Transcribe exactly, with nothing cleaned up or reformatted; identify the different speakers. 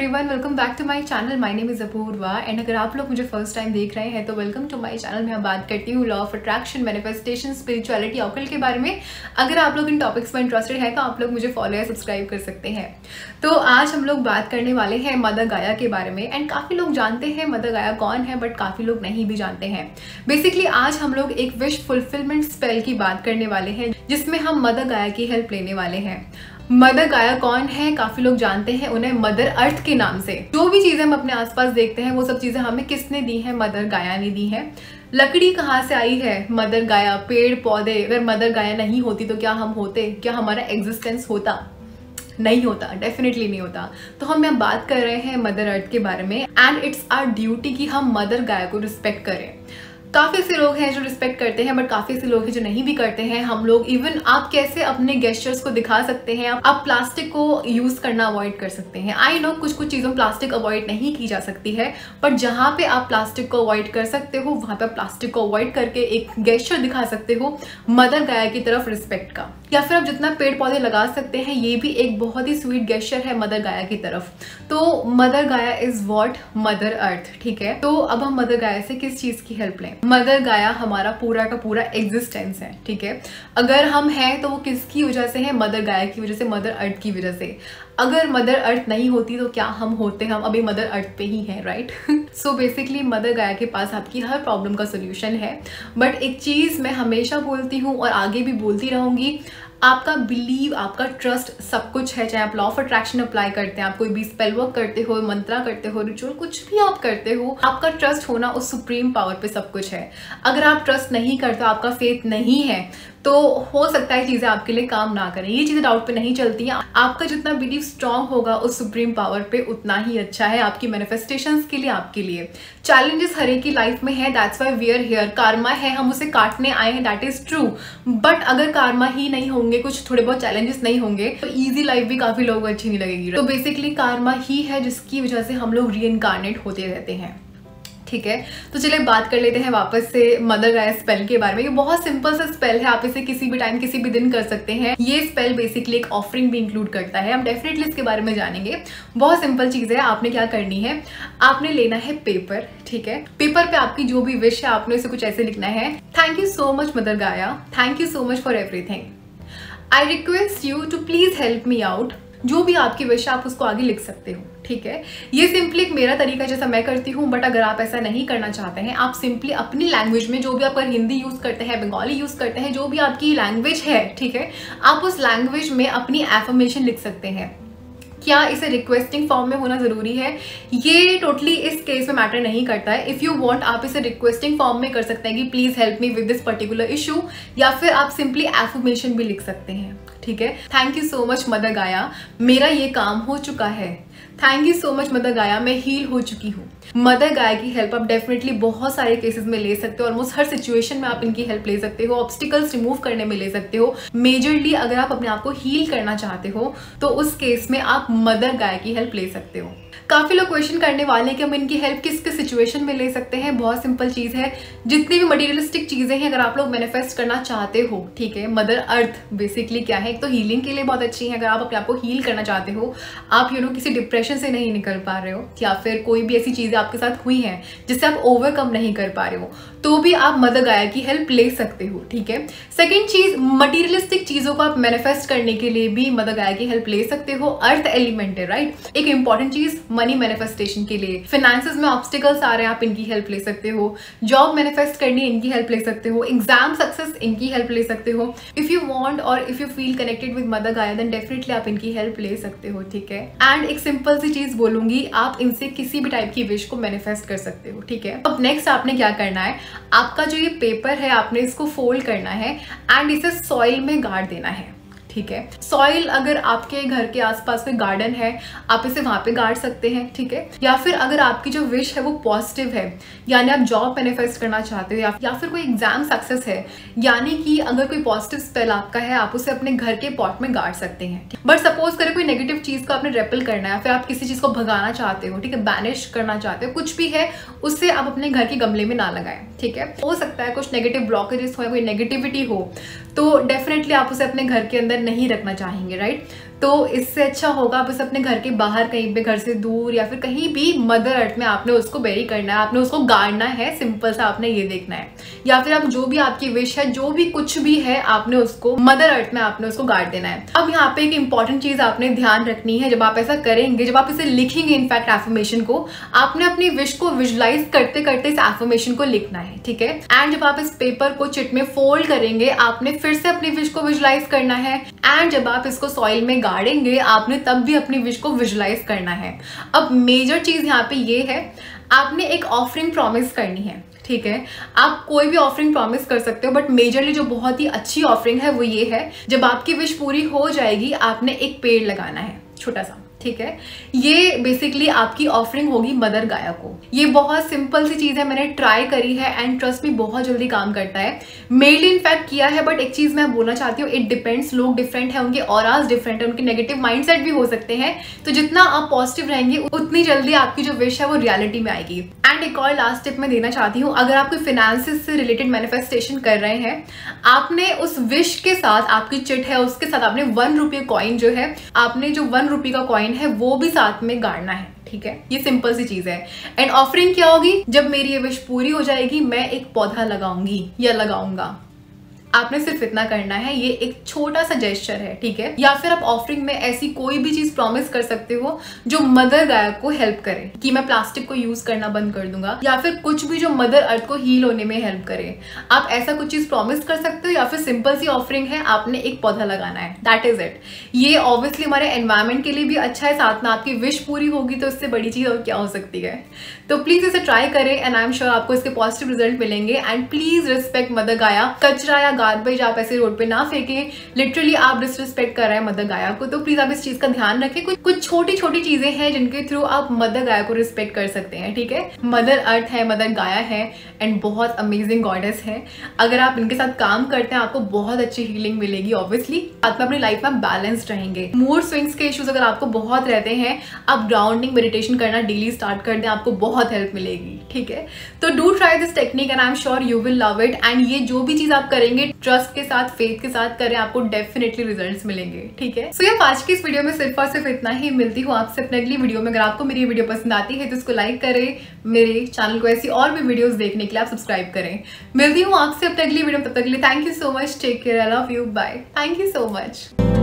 Speaker 1: Everyone, welcome back to my channel. My name is Apurva and अगर आप लोग मुझे फर्स्ट टाइम देख रहे हैं तो वेलकम टू माय चैनल। मैं बात करती हूँ law of attraction, manifestation, spirituality, occult के बारे में। अगर आप लोग इन टॉपिक्स में इंटरेस्टेड है तो आप लोग मुझे फॉलो या सब्सक्राइब कर सकते हैं। तो आज हम लोग बात करने वाले हैं मदर गाया के बारे में। एंड काफ़ी लोग जानते हैं मदर गाया कौन है, बट काफ़ी लोग नहीं भी जानते हैं। बेसिकली आज हम लोग एक विश फुलफिलमेंट स्पेल की बात करने वाले हैं जिसमें हम मदर गाया की हेल्प लेने वाले हैं। मदर गाया कौन है? काफी लोग जानते हैं उन्हें मदर अर्थ के नाम से। जो भी चीजें हम अपने आसपास देखते हैं वो सब चीजें हमें किसने दी है? मदर गाया ने दी है। लकड़ी कहाँ से आई है? मदर गाया। पेड़ पौधे, अगर मदर गाया नहीं होती तो क्या हम होते? क्या हमारा एग्जिस्टेंस होता? नहीं होता, डेफिनेटली नहीं होता। तो हम यहाँ बात कर रहे हैं मदर अर्थ के बारे में एंड इट्स आवर ड्यूटी कि हम मदर गाया को रिस्पेक्ट करें। काफ़ी से लोग हैं जो रिस्पेक्ट करते हैं, बट काफ़ी से लोग हैं जो नहीं भी करते हैं। हम लोग इवन आप कैसे अपने गेस्चर्स को दिखा सकते हैं, आप प्लास्टिक को यूज़ करना अवॉइड कर सकते हैं। आई नो कुछ कुछ चीज़ों प्लास्टिक अवॉइड नहीं की जा सकती है, बट जहाँ पे आप प्लास्टिक को अवॉइड कर सकते हो वहाँ पे प्लास्टिक को अवॉइड करके एक गेस्चर दिखा सकते हो मदर गाया की तरफ रिस्पेक्ट का। या फिर आप जितना पेड़ पौधे लगा सकते हैं, ये भी एक बहुत ही स्वीट गेस्चर है मदर गाया की तरफ। तो मदर गाया इज वॉट? Mother earth. ठीक है, तो अब हम मदर गाया से किस चीज़ की हेल्प लें? मदर गाया हमारा पूरा का पूरा एग्जिस्टेंस है। ठीक है, अगर हम हैं तो वो किसकी वजह से है? मदर गाया की वजह से, मदर अर्थ की वजह से। अगर मदर अर्थ नहीं होती तो क्या हम होते? हम अभी मदर अर्थ पे ही हैं, राइट? सो बेसिकली मदर गाया के पास आपकी हर प्रॉब्लम का सोल्यूशन है। बट एक चीज़ मैं हमेशा बोलती हूँ और आगे भी बोलती रहूँगी, आपका बिलीव, आपका ट्रस्ट सब कुछ है। चाहे आप लॉ ऑफ अट्रैक्शन अप्लाई करते हैं, आप कोई भी स्पेल वर्क करते हो, मंत्रा करते हो, रिचुअल कुछ भी आप करते हो, आपका ट्रस्ट होना उस सुप्रीम पावर पे सब कुछ है। अगर आप ट्रस्ट नहीं करते, आपका फेथ नहीं है, तो हो सकता है चीज़ें आपके लिए काम ना करें। ये चीज़ें डाउट पे नहीं चलती हैं। आपका जितना बिलीव स्ट्रांग होगा उस सुप्रीम पावर पे, उतना ही अच्छा है आपकी मैनिफेस्टेशंस के लिए, आपके लिए। चैलेंजेस हर एक की लाइफ में है, that's why we are here. Karma है, हम उसे काटने आए हैं, दैट इज ट्रू। बट अगर कार्मा ही नहीं होंगे, कुछ थोड़े बहुत चैलेंजेस नहीं होंगे, तो ईजी लाइफ भी काफ़ी लोगों को अच्छी नहीं लगेगी। तो बेसिकली कार्मा ही है जिसकी वजह से हम लोग री इनकारनेट होते रहते हैं। ठीक है, तो चलिए बात कर लेते हैं वापस से मदर गाया स्पेल के बारे में। ये बहुत सिंपल सा स्पेल है, आप इसे किसी भी टाइम किसी भी दिन कर सकते हैं। ये स्पेल बेसिकली एक ऑफरिंग भी इंक्लूड करता है, हम डेफिनेटली इसके बारे में जानेंगे। बहुत सिंपल चीज़ है, आपने क्या करनी है, आपने लेना है पेपर। ठीक है, पेपर पे आपकी जो भी विश है आपने इसे कुछ ऐसे लिखना है। Thank you so much mother Gaia, thank you so much for everything. I request you to please help me out. जो भी आपकी विश है आप उसको आगे लिख सकते हो। ठीक है, ये सिंपली एक मेरा तरीका जैसा मैं करती हूँ, बट अगर आप ऐसा नहीं करना चाहते हैं, आप सिंपली अपनी लैंग्वेज में, जो भी आप हिंदी यूज करते हैं, बंगाली यूज करते हैं, जो भी आपकी लैंग्वेज है, ठीक है, आप उस लैंग्वेज में अपनी एफर्मेशन लिख सकते हैं। क्या इसे रिक्वेस्टिंग फॉर्म में होना जरूरी है? ये टोटली इस केस में मैटर नहीं करता है। इफ यू वांट आप इसे रिक्वेस्टिंग फॉर्म में कर सकते हैं कि please help me with this particular issue, या फिर आप सिंपली एफर्मेशन भी लिख सकते हैं। ठीक है, thank you so much mother Gaia, मेरा ये काम हो चुका है। Thank you so much mother Gaia, मैं हील हो चुकी हूँ। मदर गाया की हेल्प आप डेफिनेटली बहुत सारे केसेस में ले सकते हो। ऑलमोस्ट हर सिचुएशन में आप इनकी हेल्प ले सकते हो, ऑब्स्टिकल्स रिमूव करने में ले सकते हो। मेजरली अगर आप अपने आप को हील करना चाहते हो तो उस केस में आप मदर गाया की हेल्प ले सकते हो। काफी लोग क्वेश्चन करने वाले हैं कि हम इनकी हेल्प किस किस सिचुएशन में ले सकते हैं। बहुत सिंपल चीज है, जितनी भी मटेरियलिस्टिक चीजें हैं अगर आप लोग मैनिफेस्ट करना चाहते हो, ठीक है, मदर अर्थ बेसिकली क्या है, एक तो हीलिंग के लिए बहुत अच्छी है। अगर आप अपने आप को हील करना चाहते हो, आप यू नो किसी डिप्रेशन से नहीं निकल पा रहे हो, या फिर कोई भी ऐसी चीजें आपके साथ हुई हैं जिससे आप ओवरकम नहीं कर पा रहे हो, तो भी आप मदर गाया की हेल्प ले सकते हो। ठीक है, सेकेंड चीज, मटीरियलिस्टिक चीजों को आप मैनिफेस्ट करने के लिए भी मदर गाया की हेल्प ले सकते हो। अर्थ एलिमेंट है, राइट? एक इंपॉर्टेंट चीज मनी मैनिफेस्टेशन के लिए, फाइनेंसेस में ऑब्स्टिकल्स आ रहे हैं, आप इनकी हेल्प ले सकते हो। जॉब मैनिफेस्ट करनी है, इनकी हेल्प ले सकते हो। एग्जाम सक्सेस, इनकी हेल्प ले सकते हो। इफ यू वांट और if you feel connected with mother Gaia then definitely आप इनकी हेल्प ले सकते हो। ठीक है, एंड एक सिंपल सी चीज बोलूंगी, आप इनसे किसी भी टाइप की विश को मैनिफेस्ट कर सकते हो। ठीक है, अब नेक्स्ट आपने क्या करना है, आपका जो ये पेपर है आपने इसको फोल्ड करना है एंड इसे सॉइल में गाड़ देना है। ठीक है, सॉइल अगर आपके घर के आसपास कोई गार्डन है आप इसे वहां पे गाड़ सकते हैं। ठीक है, या फिर अगर आपकी जो विश है वो पॉजिटिव है, यानी आप जॉब मैनिफेस्ट करना चाहते हो, या, या फिर कोई एग्जाम सक्सेस है, यानी कि अगर कोई पॉजिटिव स्पेल आपका है आप उसे अपने घर के पॉट में गाड़ सकते हैं। बट सपोज करें कोई नेगेटिव चीज को आपने रेपल करना है, फिर आप किसी चीज को भगाना चाहते हो, ठीक है, बैनिश करना चाहते हो, कुछ भी है, उससे आप अपने घर के गमले में ना लगाएं। ठीक है, हो सकता है कुछ नेगेटिव ब्लॉकेजेस हो या कोई नेगेटिविटी हो, तो डेफिनेटली आप उसे अपने घर के अंदर नहीं रखना चाहेंगे, राइट? तो इससे अच्छा होगा आप उसे अपने घर के बाहर कहीं पे, घर से दूर या फिर कहीं भी मदर अर्थ में आपने उसको बेरी करना है, आपने उसको गाड़ना है, सिंपल सा आपने ये देखना है। या फिर आप जो भी आपकी विश है, जो भी कुछ भी है, आपने उसको मदर अर्थ में आपने उसको गाड़ देना है। अब यहाँ पे एक इंपॉर्टेंट चीज आपने ध्यान रखनी है, जब आप ऐसा करेंगे, जब आप इसे लिखेंगे इनफैक्ट एफर्मेशन को, आपने अपनी विश को विजुलाइज करते करते इस एफर्मेशन को लिखना है, ठीक है। एंड जब आप इस पेपर को चिट में फोल्ड करेंगे, आपने फिर से अपनी विश को विजुलाइज करना है। एंड जब आप इसको सॉइल में गाड़ेंगे, आपने तब भी अपनी विश को विजुलाइज करना है। अब मेजर चीज यहाँ पे ये है, आपने एक ऑफरिंग प्रॉमिस करनी है, ठीक है। आप कोई भी ऑफरिंग प्रॉमिस कर सकते हो, बट मेजरली जो बहुत ही अच्छी ऑफरिंग है वो ये है, जब आपकी विश पूरी हो जाएगी आपने एक पेड़ लगाना है, छोटा सा, ठीक है। ये बेसिकली आपकी ऑफरिंग होगी मदर गाया को। ये बहुत सिंपल सी चीज है, मैंने ट्राई करी है एंड ट्रस्ट मी बहुत जल्दी काम करता है। मेनली इनफैक्ट किया है, बट एक चीज मैं बोलना चाहती हूँ, इट डिपेंड्स, लोग डिफरेंट है, उनके ऑराज डिफरेंट है, उनके नेगेटिव माइंडसेट भी हो सकते हैं। तो जितना आप पॉजिटिव रहेंगे उतनी जल्दी आपकी जो विश है वो रियलिटी में आएगी। एंड एक और लास्ट टिप मैं देना चाहती हूँ, अगर आप कोई फिनेंसेस से रिलेटेड मैनिफेस्टेशन कर रहे हैं, आपने उस विश के साथ, आपकी चिट है उसके साथ आपने वन रुपये कॉइन जो है, आपने जो वन रुपये का कॉइन है वो भी साथ में गाड़ना है, ठीक है। ये सिंपल सी चीज है। एंड ऑफरिंग क्या होगी, जब मेरी ये विश पूरी हो जाएगी मैं एक पौधा लगाऊंगी या लगाऊंगा। आपने सिर्फ इतना करना है, ये एक छोटा सा जेस्चर है, ठीक है। या फिर आप ऑफरिंग में ऐसी कोई भी चीज प्रॉमिस कर सकते हो जो मदर गाय को हेल्प करे, कि मैं प्लास्टिक को यूज करना बंद कर दूंगा, या फिर कुछ भी जो मदर अर्थ को हील होने में हेल्प करे। आप ऐसा कुछ चीज प्रॉमिस कर सकते हो, या फिर सिंपल सी ऑफरिंग है, आपने एक पौधा लगाना है, दैट इज इट। ये ऑब्वियसली हमारे एनवायरमेंट के लिए भी अच्छा है, साथ में आपकी विश पूरी होगी, तो इससे बड़ी चीज और क्या हो सकती है। तो प्लीज इसे ट्राई करें एंड आई एम श्योर आपको इसके पॉजिटिव रिजल्ट मिलेंगे। And please respect mother Gaia. कचरा या गार्बेज आप ऐसे रोड पे ना फेंकें, लिटरली आप डिसरिस्पेक्ट कर रहे हैं मदर गाया को। तो प्लीज आप इस चीज का ध्यान रखें। कुछ कुछ छोटी छोटी चीजें हैं जिनके थ्रू आप मदर गाया को रिस्पेक्ट कर सकते हैं, ठीक है। मदर अर्थ है, मदर गाया है एंड बहुत अमेजिंग गॉडेस है। अगर आप इनके साथ काम करते हैं आपको बहुत अच्छी हीलिंग मिलेगी। ऑब्वियसली आप अपनी लाइफ में बैलेंस्ड रहेंगे। मूड स्विंग्स के इश्यूज अगर आपको बहुत रहते हैं, आप ग्राउंडिंग मेडिटेशन करना डेली स्टार्ट कर दें, आपको बहुत हेल्प मिलेगी, ठीक है। तो do try this technique and I am sure you will love it. And ये जो भी चीज आप करेंगे ट्रस्ट के साथ, फेथ के साथ करें, आपको डेफिनेटली रिजल्ट्स मिलेंगे, ठीक है। सो यार आज की इस वीडियो में सिर्फ और सिर्फ इतना ही। मिलती हूँ आपसे अपने अगली वीडियो में। अगर आपको मेरी ये वीडियो पसंद आती है तो इसको लाइक करें, मेरे चैनल को ऐसी और भी वीडियोस देखने के लिए आप सब्सक्राइब करें। मिलती हूँ आपसे अपने अगली वीडियो में, तब तक के लिए thank you so much, take care, I love you, bye, thank you so much.